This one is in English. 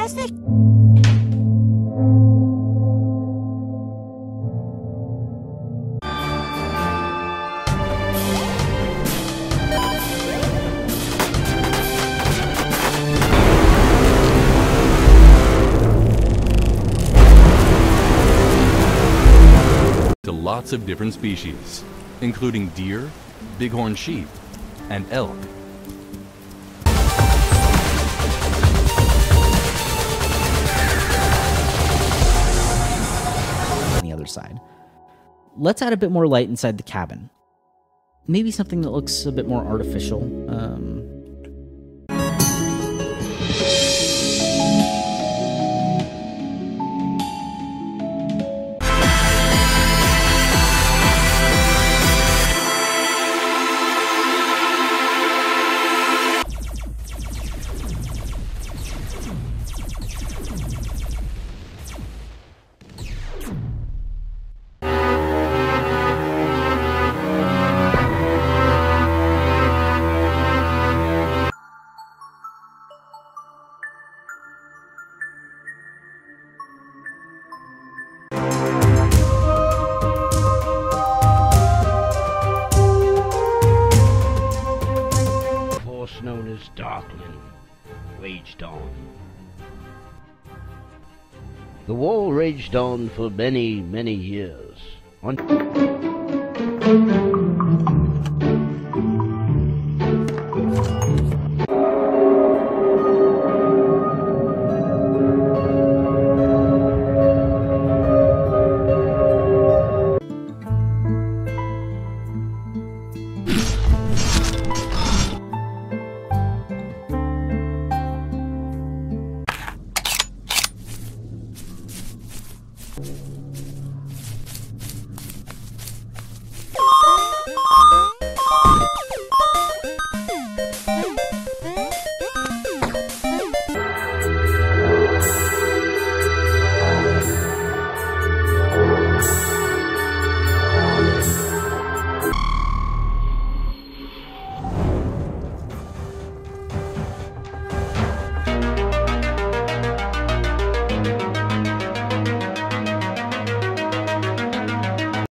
fantastic! To lots of different species, including deer, bighorn sheep, and elk. On the other side. Let's add a bit more light inside the cabin. Maybe something that looks a bit more artificial. Known as Darkling raged on. The war raged on for many, many years.